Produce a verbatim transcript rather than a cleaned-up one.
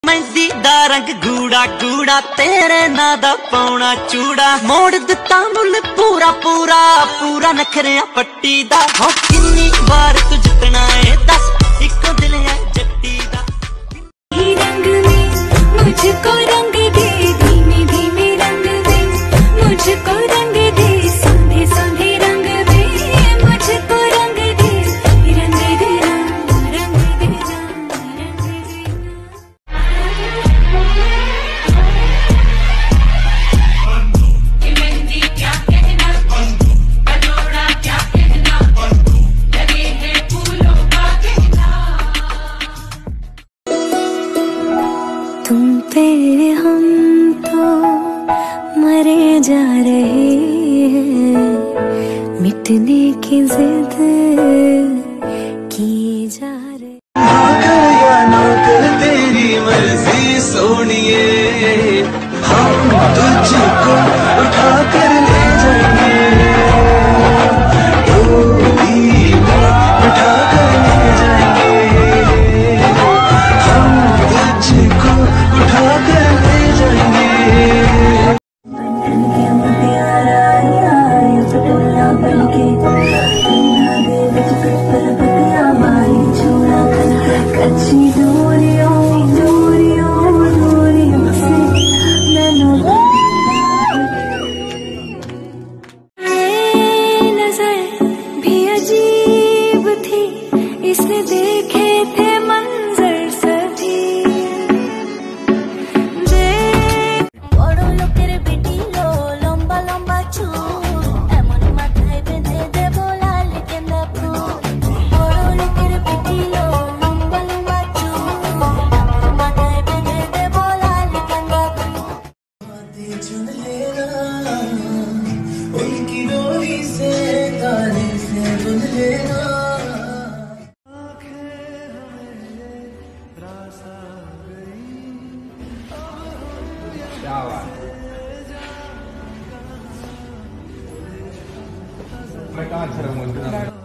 मेहंदी दा रंग गूड़ा गूड़ा तेरे ना दा पौना चूड़ा मोड़ दिता मुल पूरा पूरा पूरा नखरिया पट्टी दा हो किन्नी बार तू जितना है दस इको दिल है जट्टी दा रंग में मुझको रंग दे धीमे धीमे रंग दे मुझको रंग दे संधे संधे रंग दे मुझको रंग दे रंग दे रंग दे रंग दे मेहंदी क्या कहना कटोरा क्या कहना लगे हैं फूलों का कहना तुम पे हम तो मरे जा रहे हैं मिटने की जिद किए जा रहे भागर या ना कर तेरी मर्जी सोनिए हम तुझको उठा कर ले जाएंगे डोली में उठा कर ले जाएंगे हम तुझको उठा कर ले जाएंगे कच्ची दूरियों दूरियों दूरियों से नजर भी अजीब थी इसने देखे थे मंजर सभी बड़ो लोकेर बेटी लो लंबा लंबा चूल एमन माথায় বেঁধে দেব লাল गेंदा फूल बड़ो लोकेर बेटी लो लंबा लंबा चूल एमन माথায় বেঁধে দেব লাল गेंदा फूल चुन लेना उनकी डोरी से तारे से बुन लेना क्या बात मैं कहाँ खड़ा हूँ।